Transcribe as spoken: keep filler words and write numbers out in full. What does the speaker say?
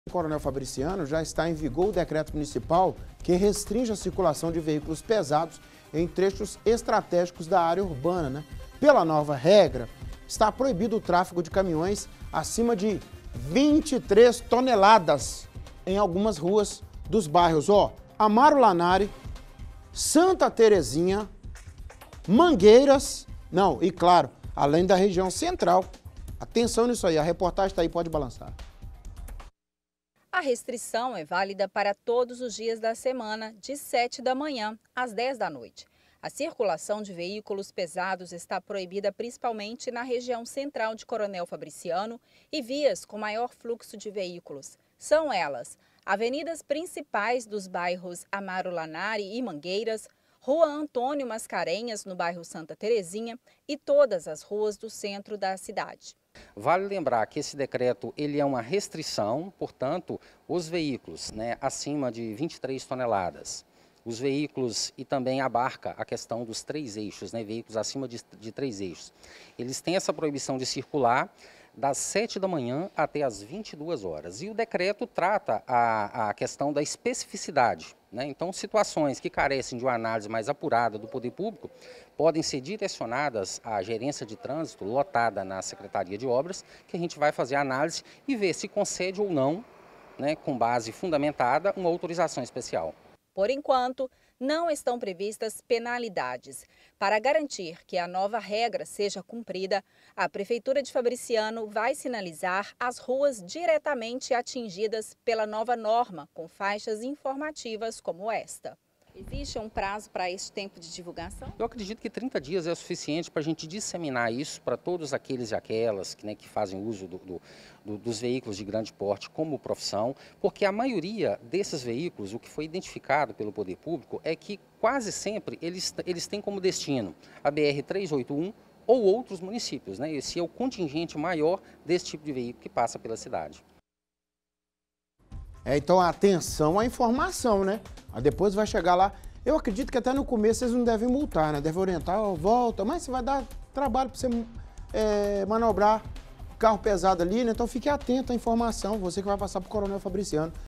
Coronel Fabriciano, já está em vigor o decreto municipal que restringe a circulação de veículos pesados em trechos estratégicos da área urbana, né? Pela nova regra, está proibido o tráfego de caminhões acima de vinte e três toneladas em algumas ruas dos bairros, ó, Amaro Lanari, Santa Terezinha, Mangueiras, não, e claro, além da região central. Atenção nisso aí, a reportagem está aí, pode balançar. A restrição é válida para todos os dias da semana, de sete da manhã às dez da noite. A circulação de veículos pesados está proibida principalmente na região central de Coronel Fabriciano e vias com maior fluxo de veículos. São elas: avenidas principais dos bairros Amaro Lanari e Mangueiras, Rua Antônio Mascarenhas, no bairro Santa Terezinha, e todas as ruas do centro da cidade. Vale lembrar que esse decreto ele é uma restrição, portanto, os veículos, né, acima de vinte e três toneladas, os veículos e também abarca a questão dos três eixos, né, veículos acima de, de três eixos, eles têm essa proibição de circular das sete da manhã até as vinte e duas horas. E o decreto trata a, a questão da especificidade, né? Então, situações que carecem de uma análise mais apurada do poder público podem ser direcionadas à gerência de trânsito lotada na Secretaria de Obras, que a gente vai fazer a análise e ver se concede ou não, né, com base fundamentada, uma autorização especial. Por enquanto, não estão previstas penalidades. Para garantir que a nova regra seja cumprida, a Prefeitura de Fabriciano vai sinalizar as ruas diretamente atingidas pela nova norma, com faixas informativas como esta. Existe um prazo para esse tempo de divulgação? Eu acredito que trinta dias é o suficiente para a gente disseminar isso para todos aqueles e aquelas que, né, que fazem uso do, do, do, dos veículos de grande porte como profissão, porque a maioria desses veículos, o que foi identificado pelo poder público, é que quase sempre eles, eles têm como destino a B R trezentos e oitenta e um ou outros municípios, né? Esse é o contingente maior desse tipo de veículo que passa pela cidade. É, então, atenção à informação, né? Aí depois vai chegar lá. Eu acredito que até no começo eles não devem multar, né? Devem orientar, ó, volta, mas você vai dar trabalho para você é, manobrar carro pesado ali, né? Então fique atento à informação, você que vai passar para o Coronel Fabriciano.